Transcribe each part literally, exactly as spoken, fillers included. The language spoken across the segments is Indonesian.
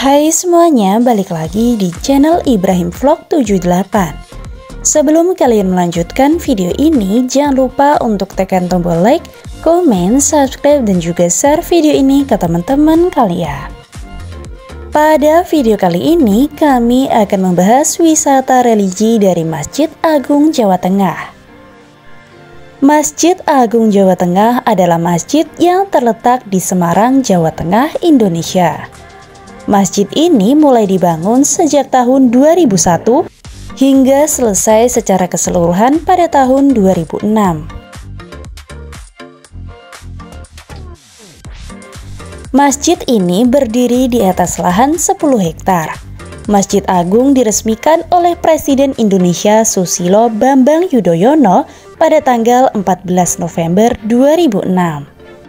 Hai semuanya, balik lagi di channel Ibrahim Vlog tujuh delapan. Sebelum kalian melanjutkan video ini, jangan lupa untuk tekan tombol like, komen, subscribe, dan juga share video ini ke teman-teman kalian. Pada video kali ini, kami akan membahas wisata religi dari Masjid Agung Jawa Tengah. Masjid Agung Jawa Tengah adalah masjid yang terletak di Semarang, Jawa Tengah, Indonesia. Masjid ini mulai dibangun sejak tahun dua ribu satu hingga selesai secara keseluruhan pada tahun dua ribu enam. Masjid ini berdiri di atas lahan sepuluh hektar. Masjid Agung diresmikan oleh Presiden Indonesia Susilo Bambang Yudhoyono pada tanggal empat belas November dua ribu enam.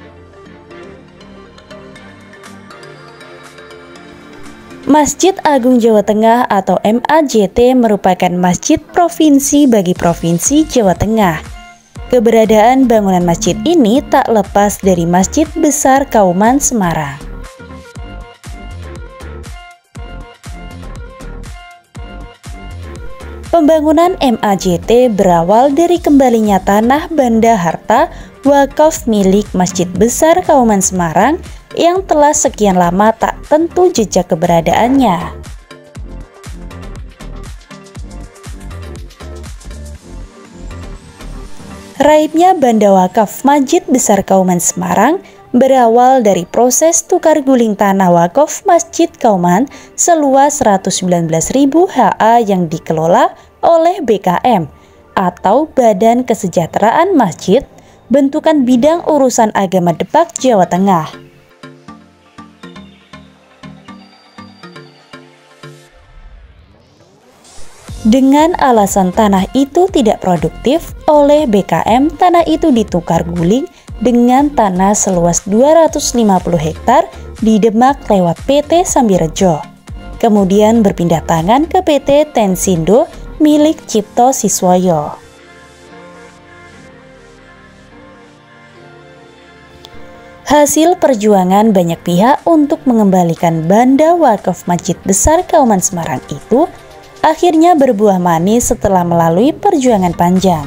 Masjid Agung Jawa Tengah atau M A J T merupakan masjid provinsi bagi Provinsi Jawa Tengah. Keberadaan bangunan masjid ini tak lepas dari Masjid Besar Kauman Semarang. Pembangunan M A J T berawal dari kembalinya tanah banda harta wakaf milik Masjid Besar Kauman Semarang yang telah sekian lama tak tentu jejak keberadaannya. Raibnya banda wakaf Masjid Besar Kauman Semarang berawal dari proses tukar guling tanah wakaf Masjid Kauman seluas seratus sembilan belas ribu ha yang dikelola oleh B K M atau Badan Kesejahteraan Masjid, bentukan Bidang Urusan Agama Depak Jawa Tengah. Dengan alasan tanah itu tidak produktif, oleh B K M tanah itu ditukar guling dengan tanah seluas dua ratus lima puluh hektar di Demak lewat P T Sambirejo. Kemudian berpindah tangan ke P T Tensindo milik Cipto Siswoyo. Hasil perjuangan banyak pihak untuk mengembalikan banda wakaf Masjid Besar Kauman Semarang itu akhirnya berbuah manis setelah melalui perjuangan panjang.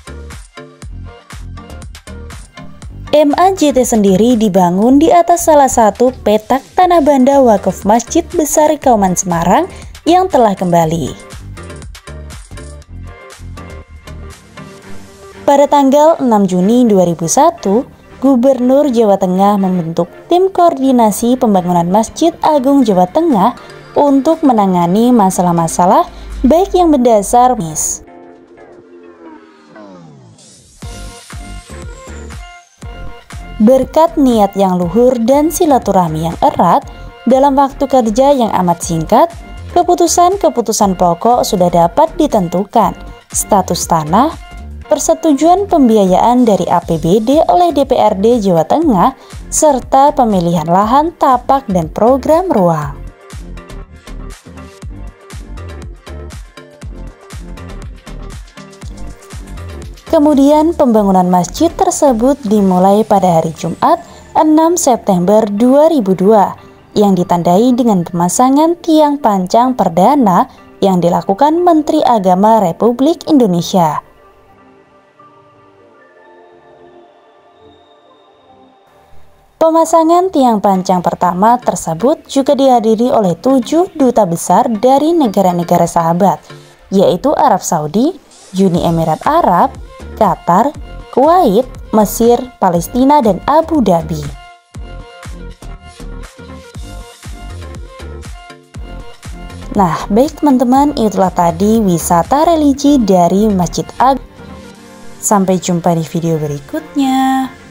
M A J T sendiri dibangun di atas salah satu petak tanah banda wakaf Masjid Besar Kauman Semarang yang telah kembali. Pada tanggal enam Juni dua ribu satu, Gubernur Jawa Tengah membentuk tim koordinasi pembangunan Masjid Agung Jawa Tengah untuk menangani masalah-masalah baik yang mendasar mis. Berkat niat yang luhur dan silaturahmi yang erat, dalam waktu kerja yang amat singkat, keputusan-keputusan pokok sudah dapat ditentukan. Status tanah, persetujuan pembiayaan dari A P B D oleh D P R D Jawa Tengah, serta pemilihan lahan tapak dan program ruang. Kemudian pembangunan masjid tersebut dimulai pada hari Jumat enam September dua ribu dua yang ditandai dengan pemasangan tiang pancang perdana yang dilakukan Menteri Agama Republik Indonesia. Pemasangan tiang pancang pertama tersebut juga dihadiri oleh tujuh duta besar dari negara-negara sahabat, yaitu Arab Saudi, Uni Emirat Arab, Qatar, Kuwait, Mesir, Palestina, dan Abu Dhabi. Nah, baik teman-teman, itulah tadi wisata religi dari Masjid Agung. Sampai jumpa di video berikutnya.